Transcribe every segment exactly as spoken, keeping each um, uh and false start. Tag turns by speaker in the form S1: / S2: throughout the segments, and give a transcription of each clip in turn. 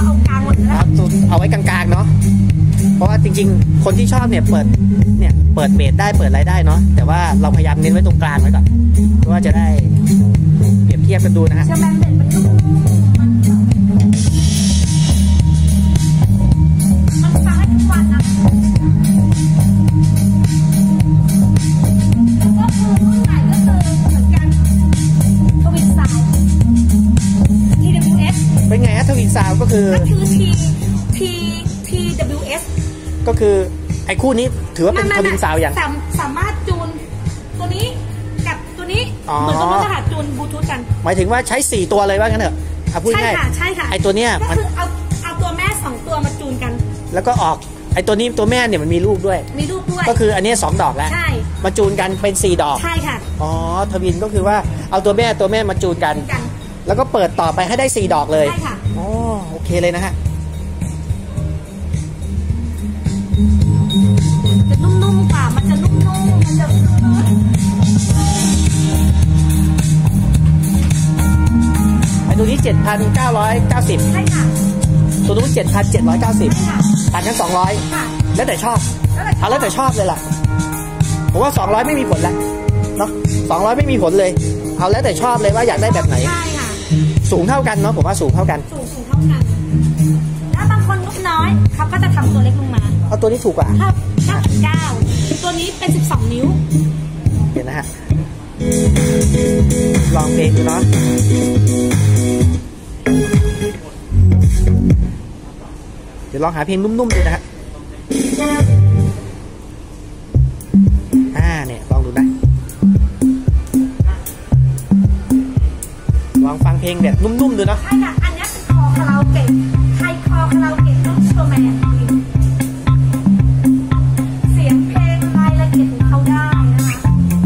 S1: เอากลางหมดแล้ว
S2: เอาไว้กลางๆเนาะเพราะว่าจริงๆคนที่ชอบเนี่ยเปิดเนี่ยเปิดเบสได้เปิดอะไรได้เนาะแต่ว่าเราพยายามเน้นไว้ตรงกลางไว้ก่อนเพื่อว่าจะได้เปรียบเทียบกันดูนะฮะ
S1: จะแมนเบสมันนุ่มมันฟังให้ทุกวันนะก็คือรุ่นใหม่ก็คือเหมือนกันทวินซาว ที ดับเบิลยู เอส
S2: เป็นไงฮะทวินซาวก็คือ
S1: ก็คือ T T T ดับเบิลยู เอส
S2: ก็คือไอ้คู่นี้ถือว่าเป็นทวินซาวอย่าง
S1: สามารถจูนตัวนี้กับตัวนี้เหมือนกับว่าจะหาจูนบลูทูธกัน
S2: หมายถึงว่าใช้สี่ตัวเลยว่างั้นเถอะเอาพูดง่าย
S1: ใช่ค่ะใช่ค่ะ
S2: ไอ้ตัวเนี้ย
S1: ก็คือเอาเอาตัวแม่สองตัวมาจูนกัน
S2: แล้วก็ออกไอ้ตัวนี้ตัวแม่เนี่ยมันมีลูกด้วย
S1: มีลูกด้วย
S2: ก็คืออันนี้สองดอกแล้ว
S1: ใช่
S2: มาจูนกันเป็นสี่ดอก
S1: ใช่ค่ะ
S2: อ๋อทวินก็คือว่าเอาตัวแม่ตัวแม่มาจูนกันแล้วก็เปิดต่อไปให้ได้สี่ดอกเลย
S1: ใช่ค่ะ
S2: อ๋อโอเคเลยนะฮะ
S1: จะนุ่มๆกว่ามันจะนุ่มๆมันจะ
S2: ไอ้ตัวนี้ เจ็ดพันเก้าร้อยเก้าสิบ
S1: ใช่ค่ะ
S2: ตัวนู้น เจ็ดพันเจ็ดร้อยเก้าสิบ
S1: ใช่ค่ะ
S2: ต่างกันสองร้อย
S1: ค่ะ
S2: แล้วแต่ชอบเอาแล้วแต่ชอบเลยล่ะผมว่าสองร้อยไม่มีผลแล้วเนาะสองร้อยไม่มีผลเลยเอาแล้วแต่ชอบเลยว่าอยากได้แบบไหน
S1: ใช่ค่ะ
S2: สูงเท่ากันเนาะผมว่าสูงเท่ากัน
S1: สูงสูงเท่ากันแล้วบางคนงบน้อยเขาก็จะทำตัวเล็กลงมา
S2: เอาตัวนี้ถูกกว่า
S1: ถ้าเก้าเก้าตัวนี้เป็นสิบสองนิ้ว
S2: เห็นนะฮะลองเพลงดูเนาะเดี๋ยวลองหาเพลงนุ่มๆดูนะฮะอ่าเนี่ยลองดูนะลองฟังเพลงแบบนุ่มๆดูเนาะ
S1: ใช่ค่ะอันนี้เป็นคอคาราโอเกะใครคอคาราโอเกะต้องโชว์แมนเสียงเพลงรายละเอียดของเขาได้นะคะ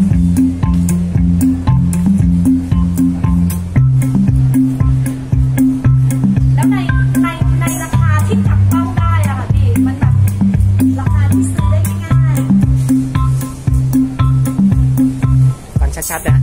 S1: แล้วในในในราคาที่จับต้องได้อะค่ะพี่มันแบบราคาที่ซื้อได้ง่าย
S2: ฟังชัดๆนะ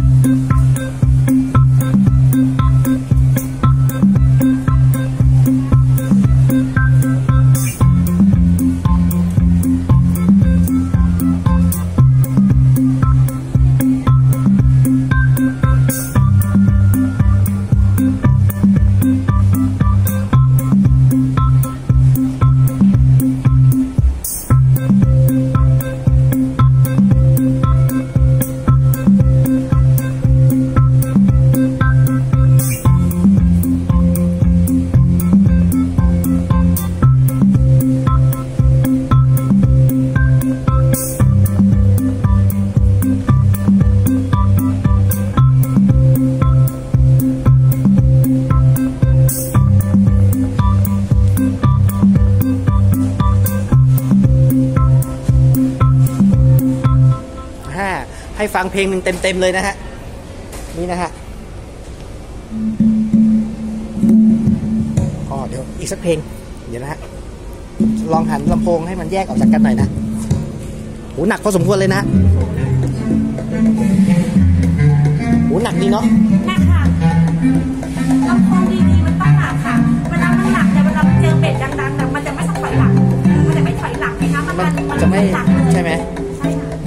S2: ให้ฟังเพลงหนึ่งเต็มๆเลยนะฮะนี่นะฮะอ๋อเดี๋ยวอีกสักเพลงเดี๋ยวนะฮะลองหันลำโพงให้มันแยกออกจากกันหน่อยนะโหหนักพอสมควรเลยนะโหหนักดีเนาะ
S1: หนักค่ะลำโพงดีๆมันต้องหนักค่ะเวลามันหนักแต่เวลาเจอเบสดังๆมันจะไม่ถอยหลังมันจะไม่ถอยหลังนะคะมันมันจะไม่
S2: ใช่ไหม
S1: ใช่ค่ะ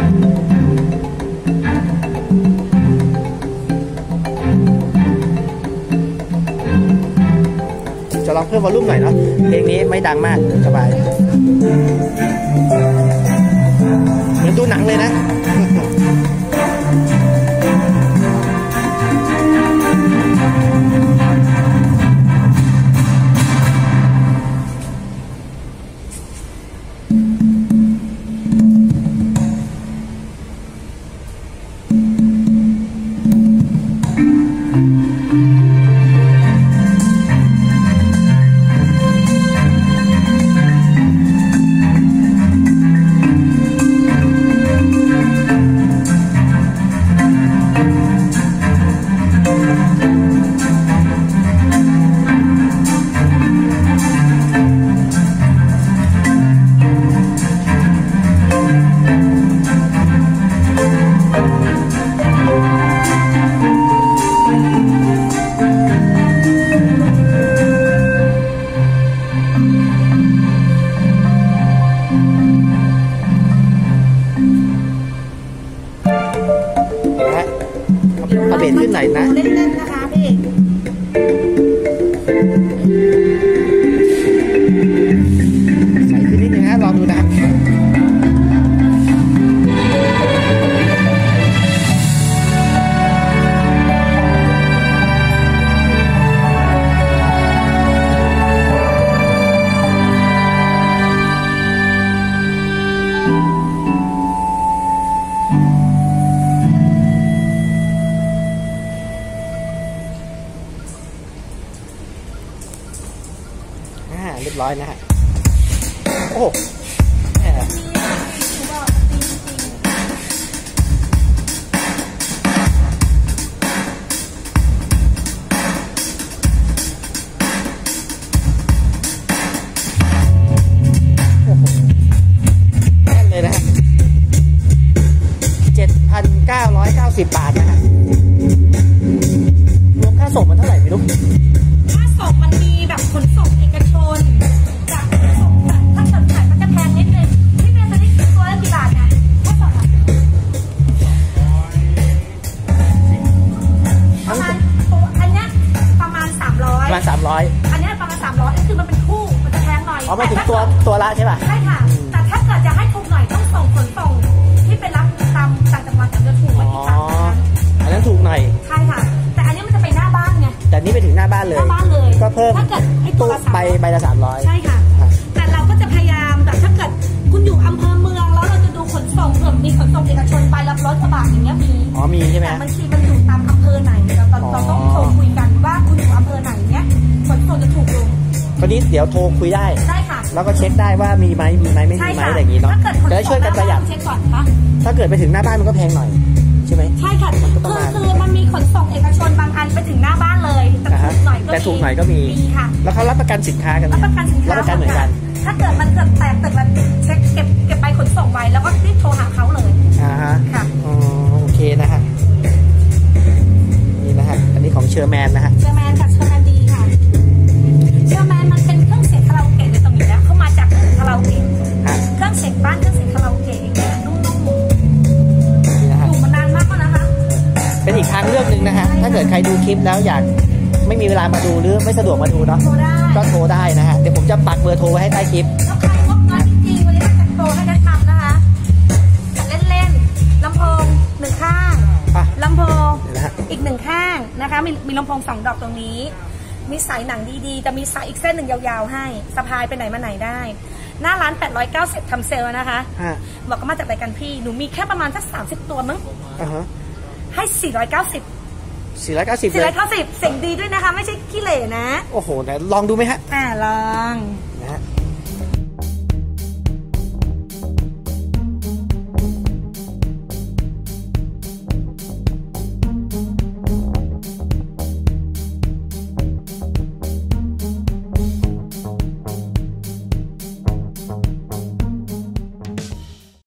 S2: จะลองเพิ่มวอลลุ่มหน่อยเนาะเพลงนี้ไม่ดังมากสบายเหมือนดูหนังเลยนะใส่ขึ้นนิดนึงฮะลองดูนะเรียบร้อยนะฮะโอ้โหแหมโอ้โหแน่นเลยนะฮะเจ็ดพันเก้าร้อยเก้าสิบบาทนะฮะรวมค่าส่งมันเท่าไหร่ไม่รู้
S1: ค่าส่งมันมีแบบขนส่งเอกชนจากขนส่งแบบถ้าเกิดขายมันจะแพงนิดนึงที่เป็นสลิปตัวละกี่บาทนะค่าส่งอะประมาณตัวอันเนี้ยประมาณสามร้อย
S2: ประมาณสามร้อย
S1: อันเนี้ยประมาณสามร้อยคือมันเป็นคู่มันจะแพงหน่อย
S2: อ๋อไม่ถึงตัวตัวละใช่ป่ะ
S1: ใช่ค่ะแต่ถ้าเกิดจะให้ถูกหน่อยต้องส่งขนส่งที่เป็นรับตามต่างจังหวัดจะถูกกว่าที่ต่างจังหวัด
S2: อันนั้นถูกหน่อย
S1: ใช่ค่ะแต่อันนี้มันจะไปหน้าบ้านไง
S2: แต่นี้ไปถึงหน้าบ้านเลย
S1: หน้าบ้านเลย
S2: ก็เพิ่ม
S1: ถ้าเกิดให้ตัว
S2: ใบใบละสามร้อย
S1: ใช่ค่ะแต่เราก็จะพยายามแบบถ้าเกิดคุณอยู่อำเภอเมืองแล้วเราจะดูขนส่งเผื่อมีขนส่งเอกชนใบรับรถกระบะอย่างเงี้ยมี
S2: อ๋อมีใช่ไหม
S1: แต่บางทีมันอยู่ตามอำเภอไหนเราเราต้องโทรคุยกันว่าคุณอยู่อำเภอไหนเนี้ยขนส่งจะถูกลง
S2: ตอนนี้เดี๋ยวโทรคุยได้
S1: ได้ค่ะ
S2: แล้วก็เช็คได้ว่ามีไหมมีไหมไม่มีไหมอะไรอย่างงี้เนาะจะได้ช่วยกันประหยัด
S1: เช็คก่อนคะ
S2: ถ้าเกิดไปถึงหน้าบ้านมันก็แพงหน่อยใช่ไหม
S1: ใช่ค่ะคือคือมันมีขนส่งเอกชนบางอันไปถึงหน้าบ้านเลยแต่ถูกหน่อยก็มี
S2: แต่ถูกหน่อยก็มี
S1: ค่ะ
S2: แล้วเขารับประกันสินค้ากัน
S1: รับประกันสินค้า
S2: รับประกันเหมือนกัน
S1: ถ้าเกิดมันเกิดแตกตึกแล้วเช็คเก็บเก็บใบขนส่งไว้แล้วก็รีบโทรหาเขาเลย
S2: อ่าฮะ
S1: ค่ะ
S2: อ๋อโอเคนะฮะนี่นะฮะอันนี้ของเชอร์แมนนะฮะ
S1: เชอร์แมนกับเชอร์แมนดีค่ะเชอร์แมนมันเป็นเครื่องเสียงคาราโอเกะในตรงนี้แล้วเข้ามาจากคาราโอเกะเครื่องเสียงบ้านเครื่องเสียงคาราโอเกะอย่างเงี้ยนุ่มๆอยู่มานานมากแล้วนะคะ
S2: เป็นอีกทางเลือกหนึ่งนะฮะถ้าเกิดใครดูคลิปแล้วอยากไม่มีเวลามาดูหรือไม่สะดวกมาดูเนาะก็โทรได้นะฮะเดี๋ยวผมจะปักเบอร์โทรไว้ให้ใต้คลิป
S1: แล้วใครงบน้อยจริงๆวันนี้เราจะโทรให้แนะนำนะคะเล่นๆลำโพงหนึ่งข้างลำโพงอีกหนึ่งข้างนะคะมีมีลำโพงสองดอกตรงนี้มีสายหนังดีๆจะมีสายอีกเส้นหนึ่งยาวๆให้สะพายไปไหนมาไหนได้หน้าร้านแปดร้อยเก้าสิบทำเซลล์นะคะบอกก็มาจากรายการพี่หนูมีแค่ประมาณสักสามสิบตัวมั้งให้สี่ร้อยเก้าสิบ
S2: สี่ร้อยเก้าสิบ
S1: สี่ร้อยเก้าสิบเสียงดีด้วยนะคะไม่ใช่ขี้เหร่นะ
S2: โอ้โหไหนลองดูไหมฮะ
S1: อ่าลอง